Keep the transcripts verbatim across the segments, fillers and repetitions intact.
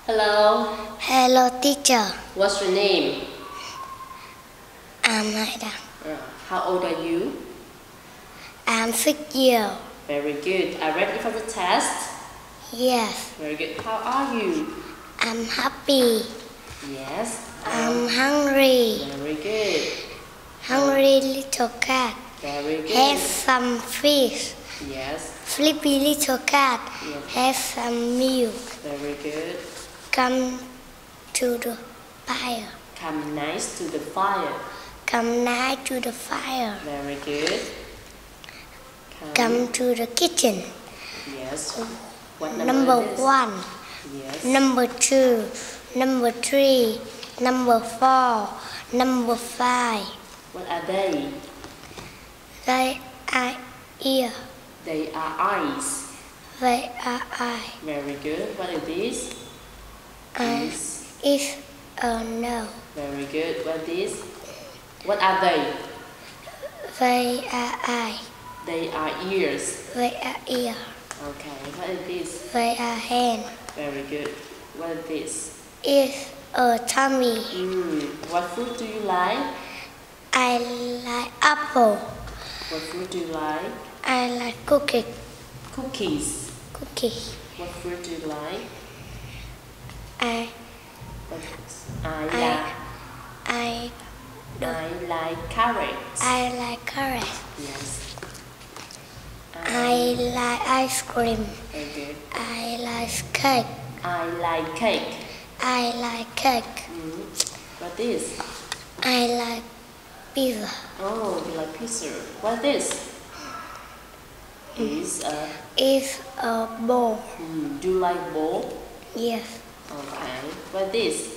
Hello. Hello, teacher. What's your name? I'm Haida. Uh, how old are you? I'm six years. Very good. Are you ready for the test? Yes. Very good. How are you? I'm happy. Yes. I'm hungry. Very good. Hungry little cat. Very good. Have some fish. Yes. Sleepy little cat. Yes. Have some milk. Very good. Come to the fire. Come nice to the fire. Come nigh to the fire. Very good. Come. Come to the kitchen. Yes. What number, Number is this? one. Yes. Number two. Number three. Number four. Number five. What are they? They are ear. They are eyes. They are eye. Very good. What is this? I This. is a no. Very good. What is this? What are they? They are eye. They are ears. They are ear. Okay. What is this? They are hand. Very good. What is this? Is a tummy. Mm. What fruit do you like? I like apple. What fruit do you like? I like cookie. Cookies. Cookie. What fruit do you like? I What I I like. I I like carrots. I like carrot. Yes. I like ice cream. Very good. I like cake. I like cake. I like cake. Mm. What is? I like pizza. Oh, you like pizza. What is? Is a. Is a bowl. Mm. Do you like bowl? Yes. Okay. What is?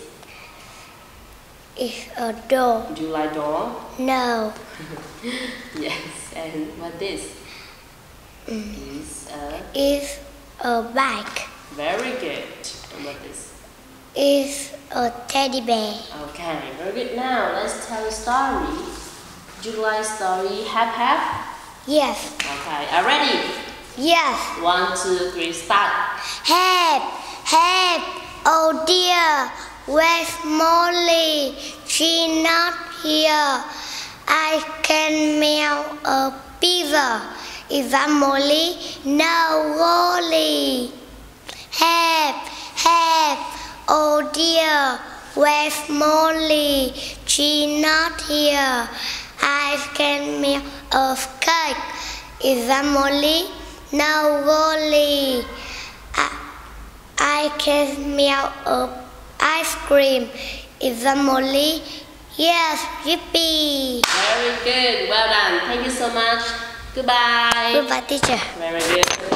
Is a door. Do you like door? No. Yes. And what is? Mm. Is a. Is a bike. Very good. And what is? Is a teddy bear. Okay, very good. Now let's tell a story. Do you like story? Have have? Yes. Okay, are ready? Yes. One, two, three, start. Help! Help! Oh dear! Where's Molly? She's not here. I can mail a pizza. Is that Molly? No, Wally. Help! Help! Oh dear! Where's Molly? She's not here. I can mail a cake. Is that Molly? No, Wally. I, I can mail a ice cream. Is that Molly? Yes, yippee. Very good. Well done. Thank you so much. Goodbye. Goodbye, teacher. Very good.